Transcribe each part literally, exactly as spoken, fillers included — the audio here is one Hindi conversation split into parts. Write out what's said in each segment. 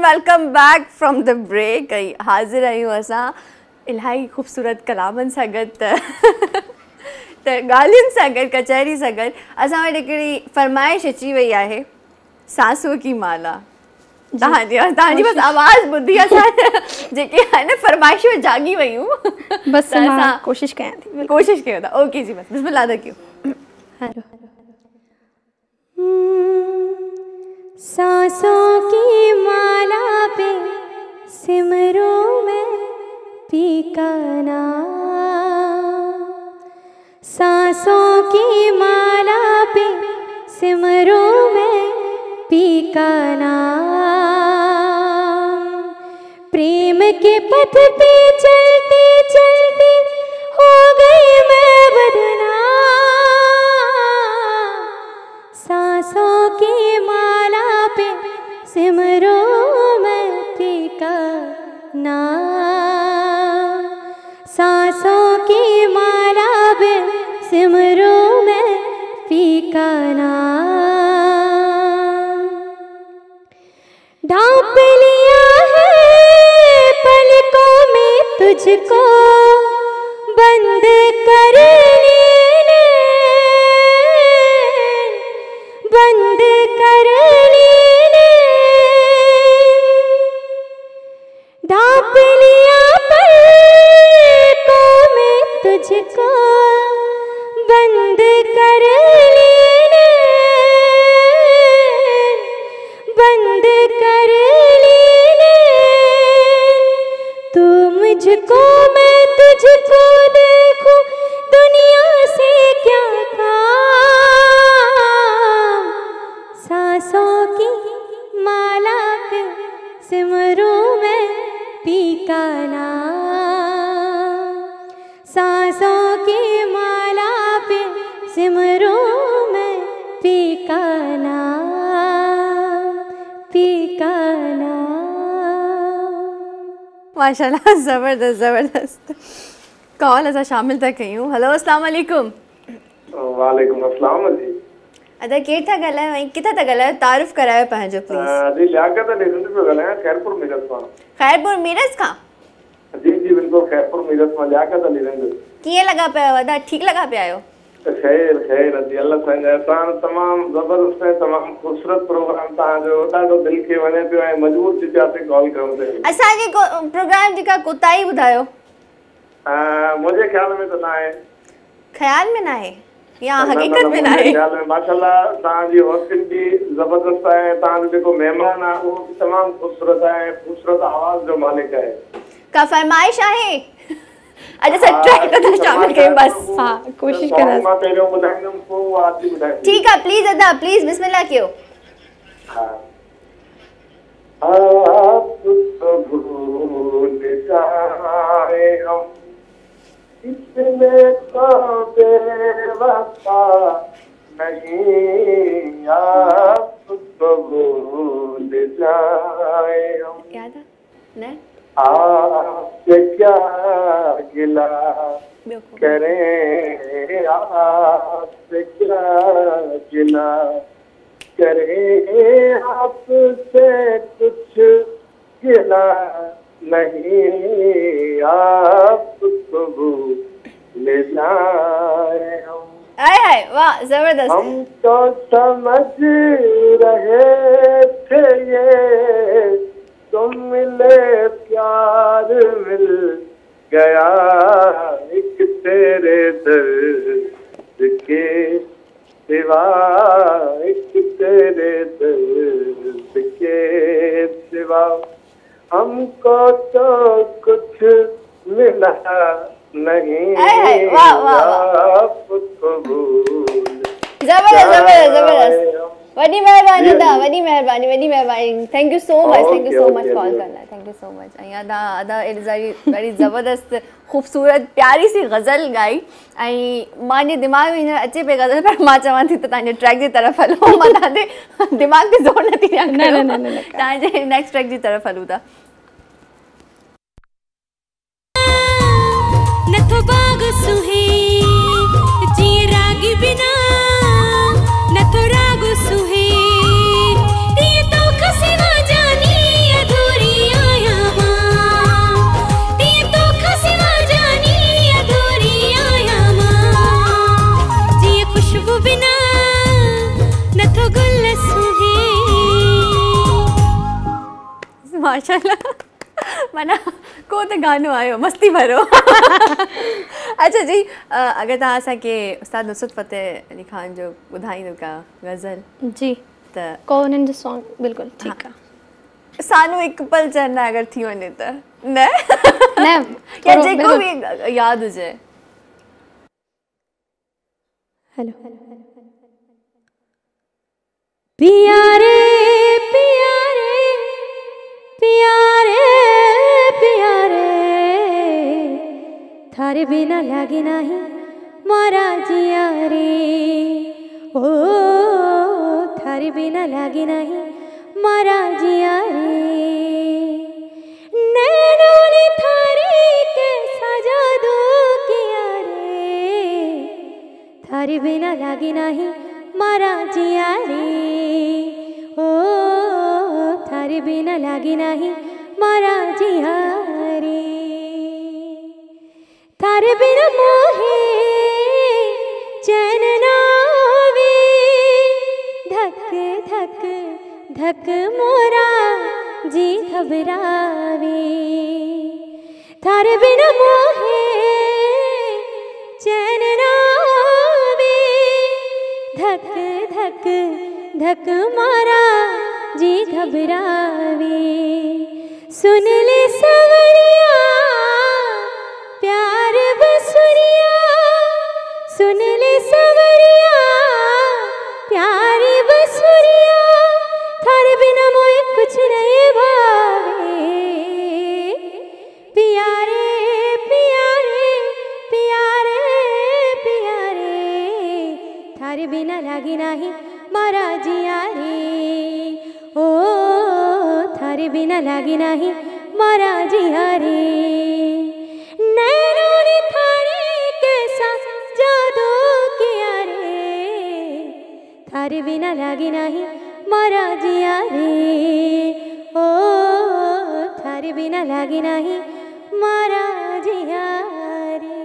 Welcome back from the break. हाज़िर आहियूं असां इलाही ख़ूबसूरत कलामनि सां गॾु त ॻाल्हियुनि सां गॾु कचहरी सां गॾु असां वटि हिकिड़ी फरमाइश अची वई आहे सांसों की माला। तव्हांजी तव्हांजी बसि आवाज़ ॿुधी असां जेके आहे न फरमाइशूं जागी वयूं। बसि मां कोशिशि कयां थी कोशिशि कयो था। ओके जी, बसि बिस्मिल्लाह था कयो। सांसों की माला पे सिमरूं मैं पी का नाम, सांसों की माला पे सिमरूं मैं पी का नाम। प्रेम के पथ पे चलते चलते हो गई मैं बदनाम, सांसों की माला पे सिमरूं मैं पी का नाम, सांसों की माला पे सिमरूं मैं पी का नाम। ढांप लिया है पलकों में तुझको, बंद कर लेने बंद कर लेने, ढांप लिया पलकों में तुझको, बंद कर लेने बंद कर लेने। तू मुझको मैं तुझको देखूं, दुनिया से क्या काम, सांसों की माला पे सिमरूं मैं पी का नाम, सांसों की माला पे सिमरूं मैं पी का नाम, पी का नाम। माशाल्लाह, ज़बरदस्त ज़बरदस्त। कॉल असां शामिल था कयूं। हेलो, अस्सलाम वालेकुम। वालेकुम अस्सलाम जी। अदा केरु था ॻाल्हायो ऐं किथां था ॻाल्हायो? तारीफ़ करायो पंहिंजो प्लीज़। जी लियाकत अली सिंध पियो ॻाल्हायां, खैरपुर मीरठ मां। खैरपुर मीरठ खां? जी जी बिल्कुलु, खैरपुर मीरठ मां लियाकत अली सिंध। कीअं लॻा पिया आहियो अदा? ठीकु लॻा पिया आहियो? ख़ैर ख़ैर जी, अल्लाह साईं जा एहसान। तमामु ज़बरदस्त ऐं तमामु ख़ूबसूरत प्रोग्राम तव्हांजो, ॾाढो दिलि खे वणे पियो ऐं मजबूर थी पियासीं कॉल करण ते। असांखे प्रोग्राम जेका कोताही ॿुधायो? मुंहिंजे ख़्याल में त न आहे। ख़्याल में न आहे या हक़ीक़त में न आहे? ख़्याल में माशाल्लाह तव्हांजी हौसला बि ज़बरदस्त आहे, तव्हांजो जेको महिमान आहे उहो बि तमामु ख़ूबसूरत आहे, ख़ूबसूरत आवाज़ जो मालिक आहे। का फरमाइश आहे? अच्छा सर, ट्राई करना शामिल करें बस। हाँ, कोशिश करा। मां पहिरियों ॿुधाईंदुमि पोइ आवाज़ बि ॿुधाईंदुमि। ठीक है, प्लीज अदा प्लीज बिस्मिल्लाह कयो। हाँ। आप तो भूल जाए हम, इसमें तो बेवफा नहीं, आप तो भूल जाए हम। क्या था? नहीं आपसे क्या गिला करें, आपसे क्या गिला करें, आपसे कुछ गिला नहीं, आप तो भूल जाए हम। आए हाय, वाह जबरदस्त। हम तो समझ रहे थे ये तुम मिले प्यार मिल गया, एक तेरे दर्द के सिवा, एक तेरे दर्द के सिवा, हमको तो कुछ मिला नहीं। वाह वाह, आपको भूल जबरदस्त जबरदस्त जबरदस्त। वडी मेहरबानी अदा, वडी मेहरबानी वडी मेहरबानी। Thank you so much, thank you so much call करना, थैंक यू सो मच। ऐं अदा अदा ॾाढी ज़बरदस्त ख़ूबसूरत प्यारी सी गज़ल गाई ऐं मुंहिंजे दिमाग़ में हींअर अचे पई गज़ल, पर मां चवां थी त तव्हांजे ट्रैक जी तरफ़ हलो। मां तव्हांजे दिमाग़ ते ज़ोर नथी ॾियां। न न न तव्हांजे नेक्स्ट ट्रैक जी तरफ़ हलूं था। नथो बाग सुहे जीअं रागी बिना, नथो राग सुहे तीअं तोख सिवा जानी अधूरी। माशाल्लाह माना को त गानो आयो मस्ती भरो अच्छा जी अगर तव्हां असांखे उस्ताद नुसरत फ़तेह अली ख़ान जो ॿुधाईंदो का गज़ल जी त को उन्हनि जो सॉन्ग बिल्कुलु ठीकु आहे सानू हिकु पल चवंदा अगरि थी वञे त न न या जेको बि यादि हुजे हेलो प्यारे प्यारे प्यारे प्यारे थारे बिना लागे नहीं मारा जिया रे ओ थारे बिना लागे नहीं मारा जिया रे नैनों ने थारे कैसा जादू किया रे थारे बिना लागे नहीं मारा जिया रे ओ थारे बिना लागे नहीं मारा जिया रे थारे बिना मोहे चैन ना आवे धक धक धक मोरा जी घबरावे थारे बिना मोहे चैन ना आवे धक धक धक मारा जी घबरावे सुन ले सवरिया प्यार बसुरिया सुन ले सवरिया प्यार बसुरिया थारे बिना मोए कुछ नहीं भावे प्यारे प्यारे प्यारे प्यारे थारे बिना लागे नहीं मारा जिया रे ओ थारे बिना लागे नहीं मारा जिया रे नैनों ने थारे कैसा जादू किया रे थारे बिना लागे नहीं मारा जिया रे ओ थारे बिना लागे नहीं मारा जिया रे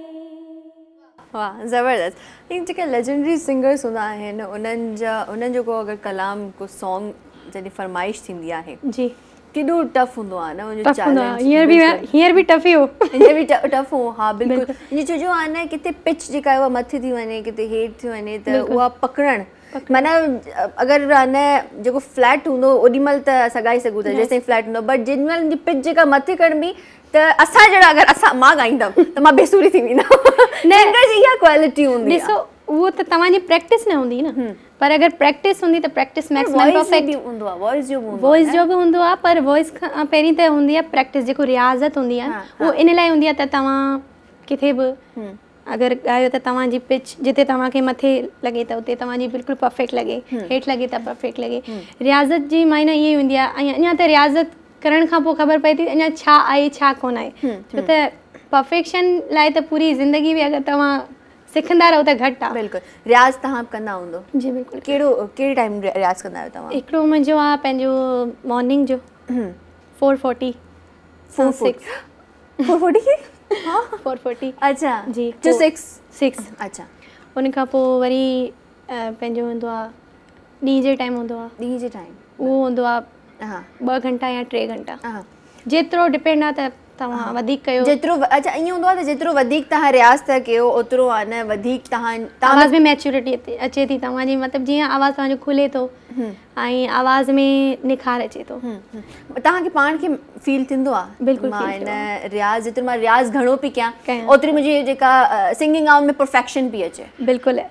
वाह ज़बरदस्त इन जेके लेजेंडरी सिंगर्स हूंदा आहिनि उन्हनि जा उन्हनि जो को अगरि कलाम को सॉन्ग जॾहिं फरमाइश थींदी आहे जी केॾो टफ हूंदो आहे न उनजो टफ हूंदो आहे चैलेंज हींअर बि हींअर बि टफ ई हो हींअर बि टफ हो हा बिल्कुलु ईअं छो जो आहे न किथे पिच जेका आहे उहा मथे थी वञे किथे हेठि थी वञे त उहा पकड़णु माना अगरि आहे न जेको फ्लैट हूंदो ओॾीमहिल त असां ॻाए सघूं था जेसिताईं फ्लैट हूंदो बट जेॾी महिल पिच जेका मथे कढबी त असां जहिड़ा अगरि असां मां ॻाईंदमि त मां बेसूरी थी वेंदमि सिंगर जी इहा क्वालिटी हूंदी ॾिसो उहो त तव्हांजी प्रैक्टिस न हूंदी न पर अगरि प्रैक्टिस हूंदी त प्रैक्टिस मैक्सिमम परफेक्ट हूंदो आहे वॉइस जो बि वॉइस जो बि हूंदो आहे पर वॉइस खां पहिरीं त हूंदी आहे प्रैक्टिस जेको रियाज़त हूंदी आहे उहो इन लाइ हूंदी आहे त तव्हां किथे बि अगरि ॻायो त तव्हांजी पिच जिते तव्हांखे मथे लॻे त उते तव्हांजी बिल्कुलु परफेक्ट लॻे हेठि लॻे त परफेक्ट लॻे रियाज़त जी मायना ईअं ई हूंदी आहे ऐं अञा त रियाज़त करण खां पोइ ख़बर पए थी अञा छा आहे छा कोन आहे छो त परफेक्शन लाइ त पूरी ज़िंदगी बि अगरि तव्हां सिखंदा रहो त घटि आहे बिल्कुलु रियाज़ तव्हां कंदा हूंदो जी बिल्कुलु कहिड़ो कहिड़े टाइम रियाज़ कंदा आहियो तव्हां हिकिड़ो मुंहिंजो आहे पंहिंजो मॉर्निंग जो four forty four six four forty हाँ फोर फोर्टी अच्छा जी जो सिक्स सिक्स अच्छा उन खां पोइ वरी पंहिंजो हूंदो आहे ॾींहं जे टाइम हूंदो आहे ॾींहं जे टाइम उहो हूंदो आहे हा ॿ घंटा या टे घंटा हा जेतिरो डिपेंड आहे त तव्हां वधीक कयो जेतिरो अच्छा ईअं हूंदो आहे त जेतिरो वधीक तव्हां रियाज़ था कयो ओतिरो आहे न वधीक तव्हां आवाज़ में मैच्योरिटी अचे थी तव्हांजी मतिलबु जीअं आवाज़ तव्हांजो खुले थो ऐं आवाज़ में निखार अचे थो तव्हांखे पाण खे फील थींदो आहे बिल्कुलु मां हिन रियाज़ जेतिरो मां रियाज़ घणो पई कयां ओतिरी मुंहिंजी जेका सिंगिंग आहे उनमें परफेक्शन पई अचे बिल्कुलु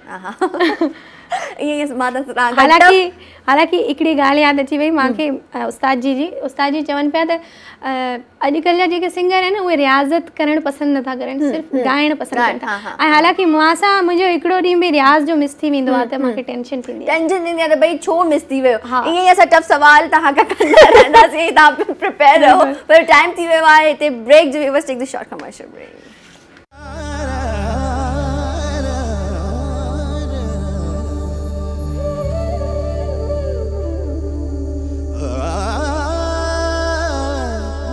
ईअं मां त हालांकि हालांकि हिकिड़ी ॻाल्हि यादि अची वई मूंखे उस्ताद जी जी उस्ताद जी चवनि पिया त अॼुकल्ह जा जेके सिंगर आहिनि उहे रियाज़त करणु पसंदि नथा करनि सिर्फ़ु ॻाइणु पसंदि कनि था ऐं हालांकि मूं सां मुंहिंजो हिकिड़ो ॾींहुं बि रियाज़ जो मिस थी वेंदो आहे त मूंखे टेंशन थींदी आहे टेंशन थींदी आहे त भई छो मिस थी वियो ईअं ई असां टफ सवाल तव्हां खां कंदा रहंदासीं तव्हां प्रिपेयर रहो पर टाइम थी वियो आहे हिते ब्रेक जो बस take the short commercial break